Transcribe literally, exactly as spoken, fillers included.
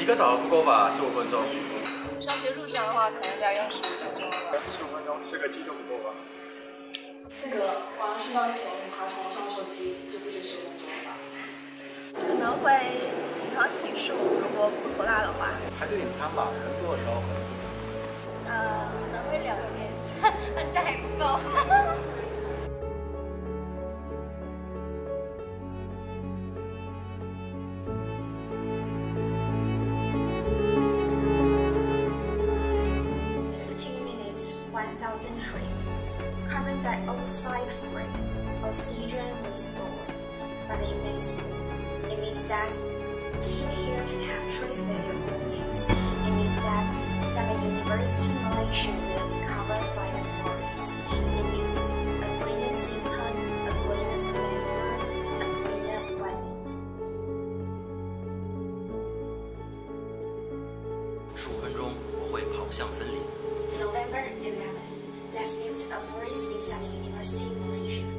个小时不够吧？十五分钟。 上学路上的话，可能得要用十五分钟了。 十五分钟吃个鸡都不够吧？ 那个晚上睡觉前爬床上手机就不止十分钟了吧？ 可能会起床洗漱，如果不拖拉的话。 排队点餐吧，人多的时候。 呃，可能会两天，好像还不够。 one thousand trees. Carbon dioxide free. Oxygen restored. But it means more. It means that students here can have trees with their own names. It means that Xiamen University in Malaysia will be covered by the forest. It means a greener Xiamen, a greener land, a greener planet. 十五分钟，我会跑向森林。 November eleventh, let's build a forest in Xiamen University, Malaysia.